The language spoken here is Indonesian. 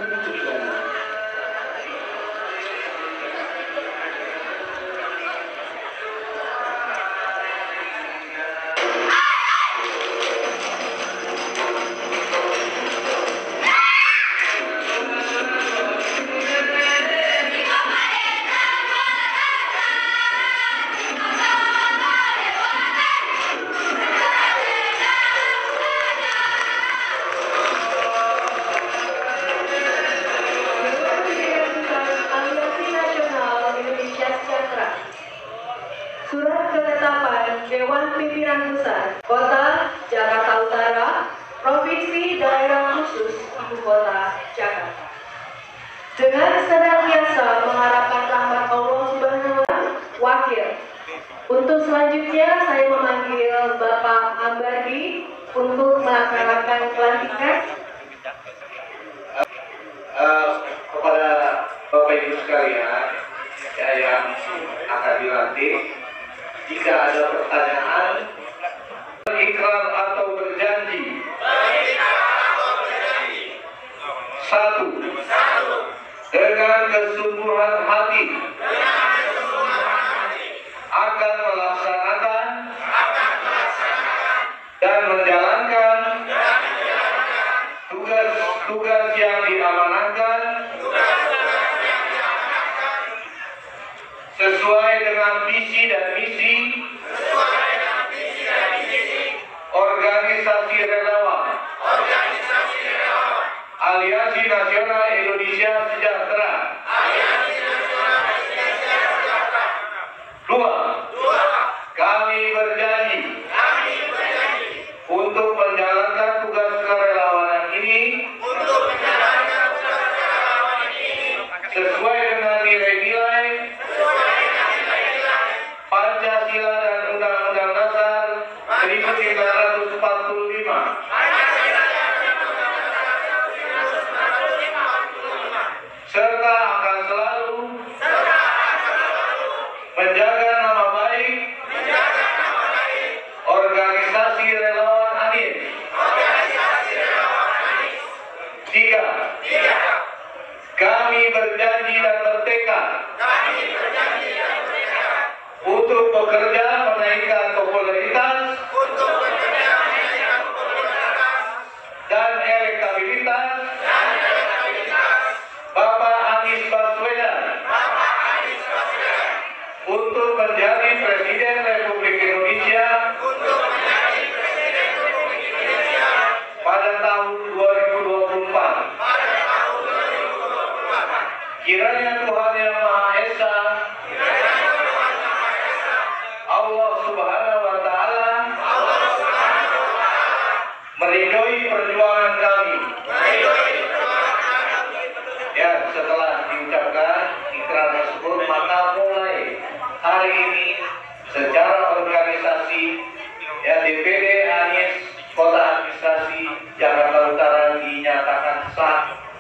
sedikit lagi. Surat ketetapan Dewan Pimpinan Pusat Kota Jakarta Utara, Provinsi Daerah Khusus Ibu Kota Jakarta. Dengan senantiasa mengharapkan rahmat Allah Subhanahu wa Ta'ala, Wakil. Untuk selanjutnya saya memanggil Bapak Ambardi untuk melaksanakan pelantikan. Kepada Bapak Ibu sekalian yang akan dilantik, jika ada pertanyaan, berikrar atau berjanji. Satu, dengan kesungguhan hati akan melaksanakan dan menjalankan tugas-tugas yang diamanahkan sesuai dengan visi dan misi organisasi relawan Aliansi Nasional Indonesia Sejahtera. Dua, kami berjanji untuk menjalankan tugas kerelawanan ini sesuai dengan nilai-nilai Pancasila dan Undang-Undang Dasar 1945, serta akan selalu menjaga nama baik organisasi relawan Anies. Tiga, kami berjanji dan bertekad untuk bekerja menaikkan popularitas dan elektabilitas Bapak Anies Baswedan untuk menjadi Presiden Republik Indonesia pada tahun 2024. Kiranya Tuhan Yang Maha Esa, Allah Subhanahu wa Ta'ala, meridhoi perjuangan kami. Ya, setelah diucapkan ikrar tersebut, maka mulai hari ini secara organisasi ya DPD Anies Kota Administrasi Jakarta Utara dinyatakan sah